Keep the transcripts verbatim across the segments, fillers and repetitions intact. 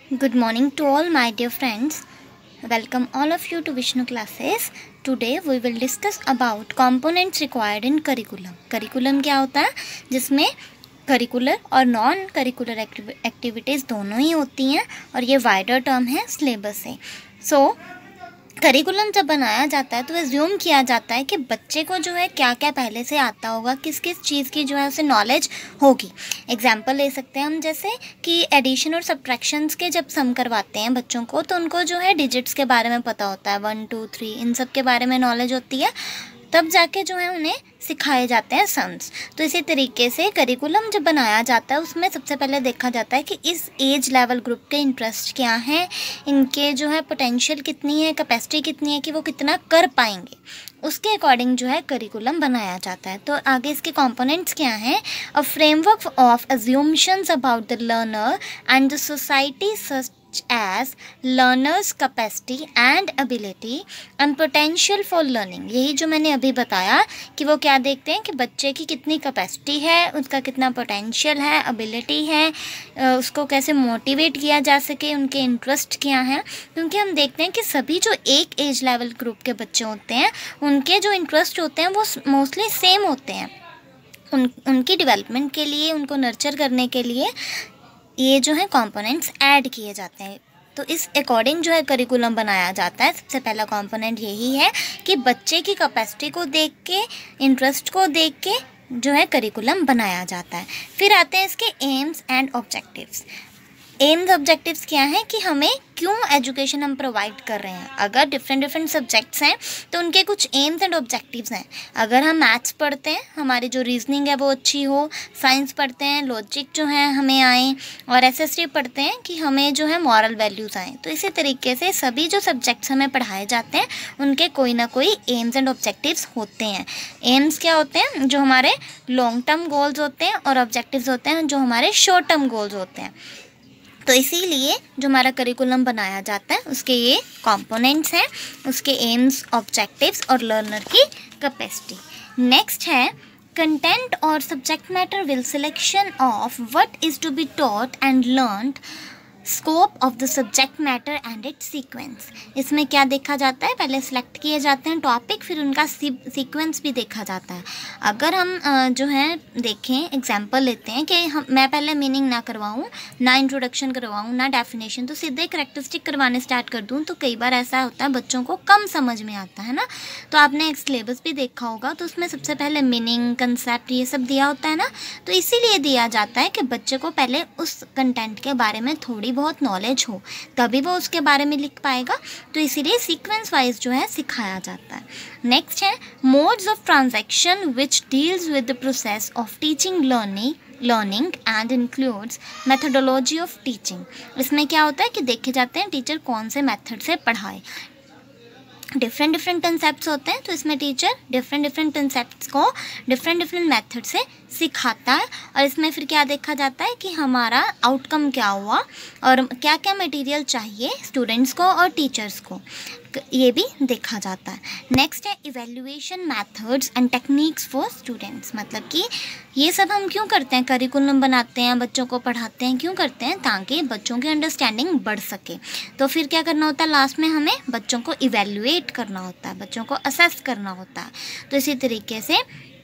Good morning to all my dear friends. Welcome all of you to Vishnu classes. Today we will discuss about components required in curriculum. Curriculum क्या होता है, जिसमें curricular और non curricular activities दोनों ही होती हैं और ये वाइडर टर्म है सिलेबस से. सो करिकुलम जब बनाया जाता है तो एज्यूम किया जाता है कि बच्चे को जो है क्या क्या पहले से आता होगा, किस किस चीज़ की जो है उसे नॉलेज होगी. एग्जाम्पल ले सकते हैं हम, जैसे कि एडिशन और सब्ट्रैक्शंस के जब सम करवाते हैं बच्चों को तो उनको जो है डिजिट्स के बारे में पता होता है, वन टू थ्री इन सब के बारे में नॉलेज होती है, तब जाके जो है उन्हें सिखाए जाते हैं सम्स. तो इसी तरीके से करिकुलम जब बनाया जाता है उसमें सबसे पहले देखा जाता है कि इस एज लेवल ग्रुप के इंटरेस्ट क्या हैं, इनके जो है पोटेंशियल कितनी है, कैपेसिटी कितनी है कि वो कितना कर पाएंगे, उसके अकॉर्डिंग जो है करिकुलम बनाया जाता है. तो आगे इसके कंपोनेंट्स क्या हैं. A framework of assumptions about the learner and the society such as learners capacity and ability and potential for learning. यही जो मैंने अभी बताया कि वो क्या देखते हैं कि बच्चे की कितनी कैपेसिटी है, उसका कितना पोटेंशियल है, एबिलिटी है, उसको कैसे मोटिवेट किया जा सके, उनके इंटरेस्ट क्या हैं. क्योंकि हम देखते हैं कि सभी जो एक एज लेवल ग्रुप के बच्चे होते हैं उनके जो इंटरेस्ट होते हैं वो मोस्टली सेम होते हैं. उन उनकी डेवलपमेंट के लिए, उनको नर्चर करने के लिए ये जो है कंपोनेंट्स ऐड किए जाते हैं. तो इस अकॉर्डिंग जो है करिकुलम बनाया जाता है. सबसे पहला कंपोनेंट यही है कि बच्चे की कैपेसिटी को देख के, इंटरेस्ट को देख के जो है करिकुलम बनाया जाता है. फिर आते हैं इसके aims and objectives. Aims objectives क्या हैं कि हमें क्यों एजुकेशन हम प्रोवाइड कर रहे हैं. अगर डिफरेंट डिफरेंट सब्जेक्ट्स हैं तो उनके कुछ एम्स एंड ऑब्जेक्टिव्स हैं. अगर हम मैथ्स पढ़ते हैं, हमारी जो रीजनिंग है वो अच्छी हो, साइंस पढ़ते हैं, लॉजिक जो है हमें आए, और एस एस टी पढ़ते हैं कि हमें जो है मॉरल वैल्यूज़ आएँ. तो इसी तरीके से सभी जो सब्जेक्ट्स हमें पढ़ाए जाते हैं उनके कोई ना कोई एम्स एंड ऑब्जेक्टिव्स होते हैं. एम्स क्या होते हैं, जो हमारे लॉन्ग टर्म गोल्स होते हैं, और ऑब्जेक्टिव्स होते हैं जो हमारे शॉर्ट टर्म गोल्स होते हैं. तो इसीलिए जो हमारा करिकुलम बनाया जाता है उसके ये कंपोनेंट्स हैं, उसके एम्स, ऑब्जेक्टिव्स और लर्नर की कैपेसिटी. नेक्स्ट है कंटेंट और subject matter will selection of what is to be taught and learned, scope of the subject matter and its sequence. इसमें क्या देखा जाता है, पहले सिलेक्ट किए जाते हैं टॉपिक, फिर उनका सीक्वेंस भी देखा जाता है. अगर हम जो है देखें, एग्जांपल लेते हैं कि हम मैं पहले मीनिंग ना करवाऊँ, ना इंट्रोडक्शन करवाऊँ, ना डेफिनेशन, तो सीधे करैक्टरिस्टिक करवाने स्टार्ट कर दूँ तो कई बार ऐसा होता है बच्चों को कम समझ में आता है ना. तो आपने एक सिलेबस भी देखा होगा तो उसमें सबसे पहले मीनिंग, कंसेप्ट ये सब दिया होता है ना. तो इसीलिए दिया जाता है कि बच्चे को पहले उस कंटेंट के बारे में थोड़ी बहुत नॉलेज हो, तभी वो उसके बारे में लिख पाएगा. तो इसीलिए सीक्वेंस वाइज जो है सिखाया जाता है. नेक्स्ट है modes of transaction which deals with the process of teaching learning learning and includes methodology of teaching. इसमें क्या होता है कि देखे जाते हैं टीचर कौन से मेथड से पढ़ाए. डिफरेंट डिफरेंट कंसेप्ट्स होते हैं तो इसमें टीचर डिफरेंट डिफरेंट कंसेप्ट्स को डिफरेंट डिफरेंट मेथड से सिखाता है. और इसमें फिर क्या देखा जाता है कि हमारा आउटकम क्या हुआ और क्या क्या मटेरियल चाहिए स्टूडेंट्स को और टीचर्स को, ये भी देखा जाता है. नेक्स्ट है evaluation methods and techniques for students. मतलब कि ये सब हम क्यों करते हैं, करिकुलम बनाते हैं, बच्चों को पढ़ाते हैं, क्यों करते हैं, ताकि बच्चों की अंडरस्टैंडिंग बढ़ सके. तो फिर क्या करना होता है, लास्ट में हमें बच्चों को इवैल्यूएट करना होता है, बच्चों को असेस करना होता है. तो इसी तरीके से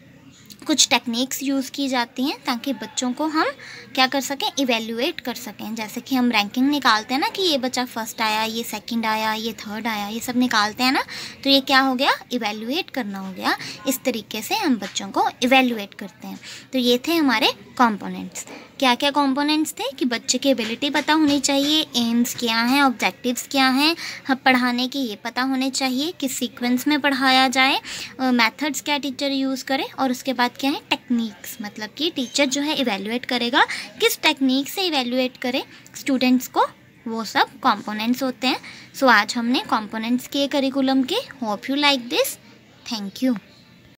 कुछ टेक्निक्स यूज़ की जाती हैं ताकि बच्चों को हम क्या कर सकें, इवैल्यूएट कर सकें. जैसे कि हम रैंकिंग निकालते हैं ना कि ये बच्चा फर्स्ट आया, ये सेकंड आया, ये थर्ड आया, ये सब निकालते हैं ना. तो ये क्या हो गया, इवैल्यूएट करना हो गया. इस तरीके से हम बच्चों को इवैल्यूएट करते हैं. तो ये थे हमारे कंपोनेंट्स. क्या क्या कंपोनेंट्स थे कि बच्चे की एबिलिटी पता होनी चाहिए, एम्स क्या हैं, ऑब्जेक्टिव्स क्या हैं, हम पढ़ाने की ये पता होने चाहिए, किस सीक्वेंस में पढ़ाया जाए, मेथड्स क्या टीचर यूज़ करे, और उसके बाद क्या है टेक्निक्स. मतलब कि टीचर जो है इवैल्यूएट करेगा, किस टेक्निक से इवैल्यूएट करे स्टूडेंट्स को, वो सब कंपोनेंट्स होते हैं. सो आज हमने कंपोनेंट्स किए करिकुलम के. Hope you like this. Thank you.